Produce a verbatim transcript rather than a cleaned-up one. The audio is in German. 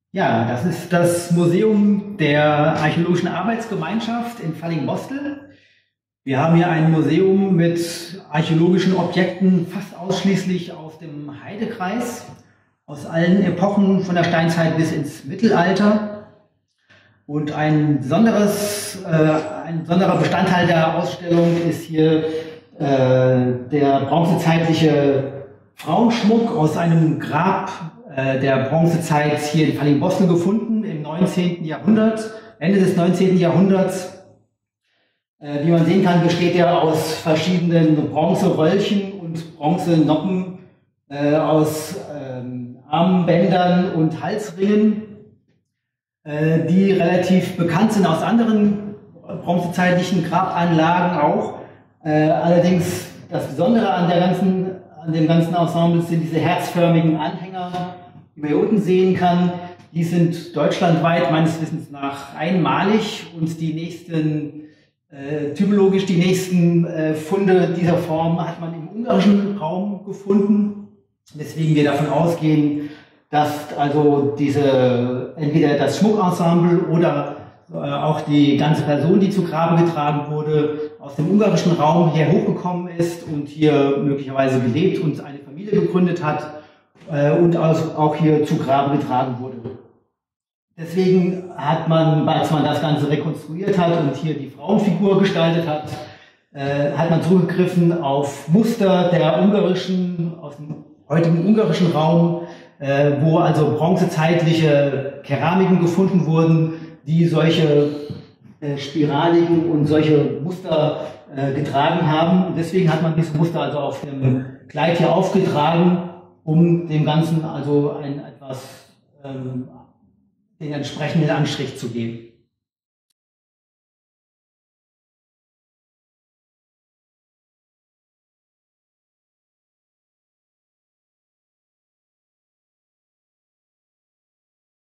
Ja, das ist das Museum der Archäologischen Arbeitsgemeinschaft in Fallingbostel. Wir haben hier ein Museum mit archäologischen Objekten fast ausschließlich aus dem Heidekreis, aus allen Epochen von der Steinzeit bis ins Mittelalter. Und ein, besonderes, äh, ein besonderer Bestandteil der Ausstellung ist hier äh, der bronzezeitliche Frauenschmuck aus einem Grab äh, der Bronzezeit hier in Fallingbostel gefunden im neunzehnten Jahrhundert, Ende des neunzehnten Jahrhunderts. Äh, wie man sehen kann, besteht er aus verschiedenen Bronzeröllchen und Bronzenoppen, äh, aus ähm, Armbändern und Halsringen, äh, die relativ bekannt sind aus anderen bronzezeitlichen Grabanlagen auch. Äh, allerdings das Besondere an, der ganzen, an dem ganzen Ensemble sind diese herzförmigen Anhänger, die man hier unten sehen kann. Die sind deutschlandweit meines Wissens nach einmalig und die nächsten, äh, typologisch die nächsten äh, Funde dieser Form hat man im ungarischen Raum gefunden, weswegen wir davon ausgehen, dass also diese, entweder das Schmuckensemble oder äh, auch die ganze Person, die zu Grabe getragen wurde, aus dem ungarischen Raum hier hochgekommen ist und hier möglicherweise gelebt und eine Familie gegründet hat äh, und also auch hier zu Grabe getragen wurde. Deswegen hat man, als man das Ganze rekonstruiert hat und hier die Frauenfigur gestaltet hat, äh, hat man zugegriffen auf Muster der ungarischen, aus dem heutigen ungarischen Raum, äh, wo also bronzezeitliche Keramiken gefunden wurden, die solche äh, spiraligen und solche Muster äh, getragen haben. Und deswegen hat man diese Muster also auf dem Kleid hier aufgetragen, um dem Ganzen also ein etwas ähm, den entsprechenden Anstrich zu geben.